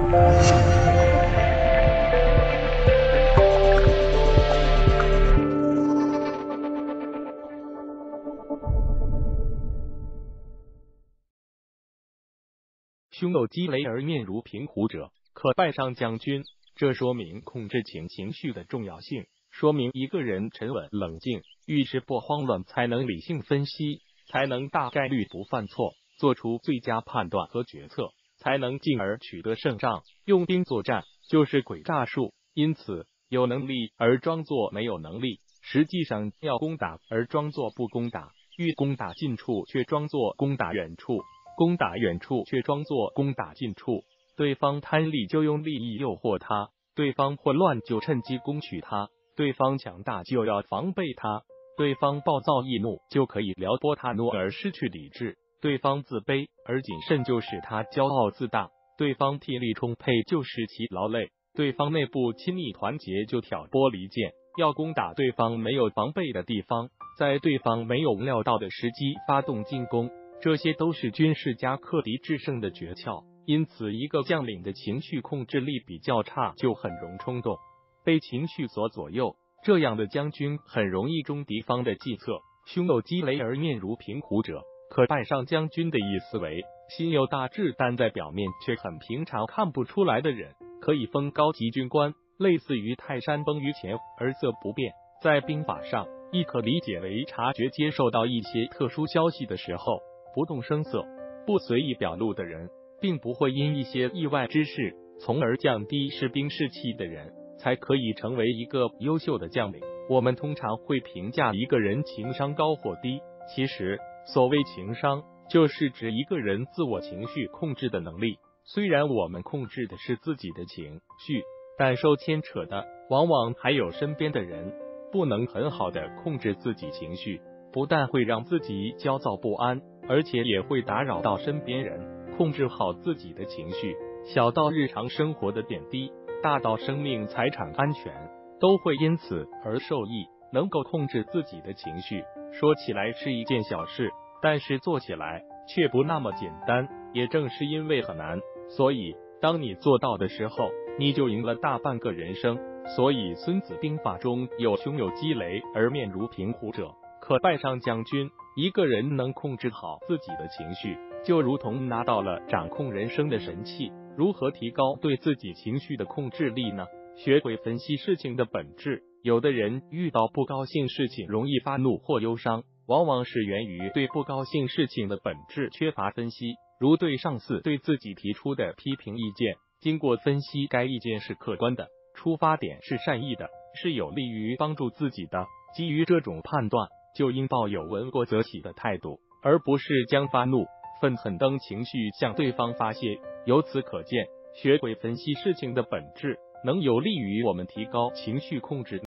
胸有积雷而面如平湖者，可拜上将军。这说明控制情绪的重要性，说明一个人沉稳冷静，遇事不慌乱，才能理性分析，才能大概率不犯错，做出最佳判断和决策，才能进而取得胜仗。用兵作战就是诡诈术，因此有能力而装作没有能力，实际上要攻打而装作不攻打，欲攻打近处却装作攻打远处，攻打远处却装作攻打近处。对方贪利就用利益诱惑他，对方混乱就趁机攻取他，对方强大就要防备他，对方暴躁易怒就可以撩拨他怒而失去理智，对方自卑而谨慎就使他骄傲自大，对方体力充沛就使其劳累，对方内部亲密团结就挑拨离间。要攻打对方没有防备的地方，在对方没有料到的时机发动进攻，这些都是军事家克敌制胜的诀窍。因此，一个将领的情绪控制力比较差，就很容易冲动，被情绪所左右。这样的将军很容易中敌方的计策。胸有积雷而面如平湖者，可拜上将军的意思为心有大志，但在表面却很平常，看不出来的人，可以封高级军官，类似于泰山崩于前而色不变。在兵法上，亦可理解为察觉接受到一些特殊消息的时候，不动声色，不随意表露的人，并不会因一些意外之事从而降低士兵士气的人，才可以成为一个优秀的将领。我们通常会评价一个人情商高或低，其实所谓情商，就是指一个人自我情绪控制的能力。虽然我们控制的是自己的情绪，但受牵扯的往往还有身边的人。不能很好的控制自己情绪，不但会让自己焦躁不安，而且也会打扰到身边人。控制好自己的情绪，小到日常生活的点滴，大到生命财产安全，都会因此而受益。能够控制自己的情绪，说起来是一件小事，但是做起来却不那么简单。也正是因为很难，所以当你做到的时候，你就赢了大半个人生。所以孙子兵法中有胸有积雷而面如平湖者，可拜上将军。一个人能控制好自己的情绪，就如同拿到了掌控人生的神器。如何提高对自己情绪的控制力呢？学会分析事情的本质。有的人遇到不高兴事情容易发怒或忧伤，往往是源于对不高兴事情的本质缺乏分析。如对上司对自己提出的批评意见，经过分析，该意见是客观的，出发点是善意的，是有利于帮助自己的。基于这种判断，就应抱有闻过则起的态度，而不是将发怒、愤恨等情绪向对方发泄。由此可见，学会分析事情的本质，能有利于我们提高情绪控制。